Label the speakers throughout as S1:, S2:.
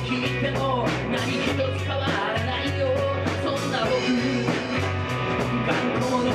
S1: 聞いても何一つ変わらないよ。そんな僕頑固者、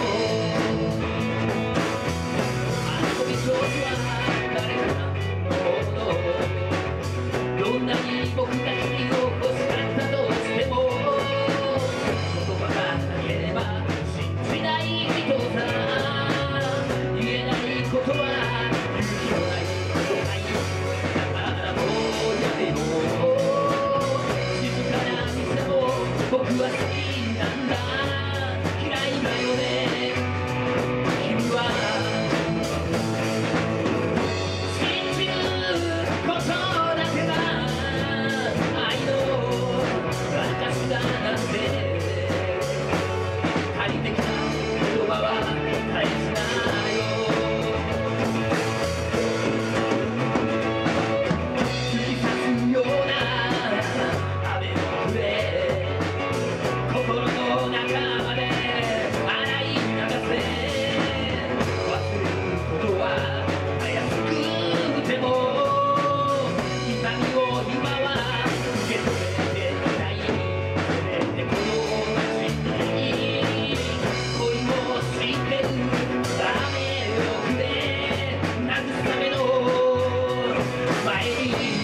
S1: 遊び上手は誰かのもの。どんなに僕が君を欲しかったとしても、言葉がなければ信じない人さ。言えないことは勇気のないことがいい。だからもうやめよう。静かな店も僕は好きなんだ。嫌いだよね君は。信じることだけが愛の証だなんて。借りてきた言葉は返すなよ。突き刺すような雨の降れ、心の中まで洗い流せ。忘れることはたやすくても、痛みを今は受け止めていない。せめてこの街に恋をしてる雨を降れ、慰めの前に。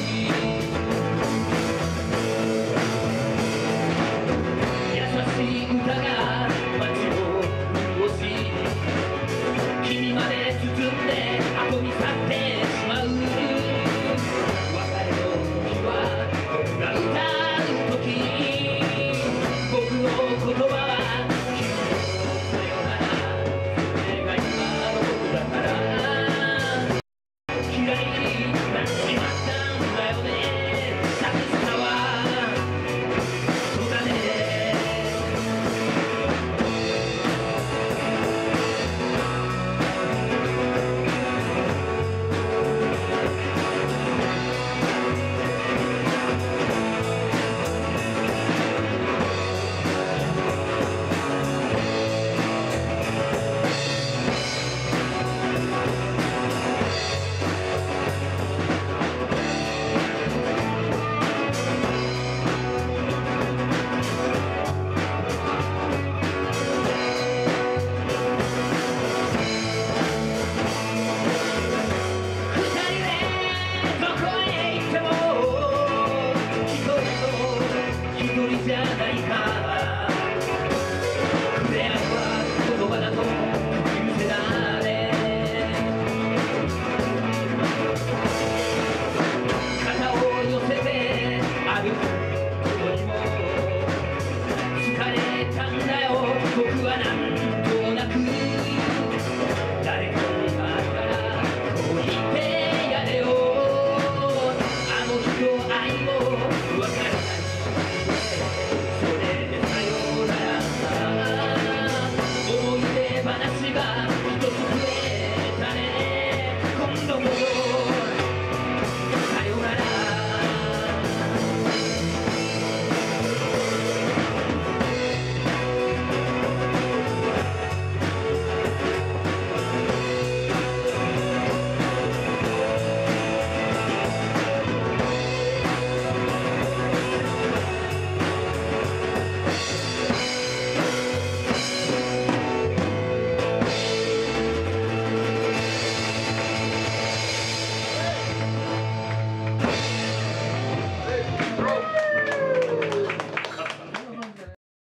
S1: 優しい歌が街を潤し、君まで包んで運び去ってしまう。別れの時は僕が歌う時、僕の言葉は君のさよなら。それが今の僕だから嫌いになっちまったんだよね。寂しさはそうだね。一人じゃないか。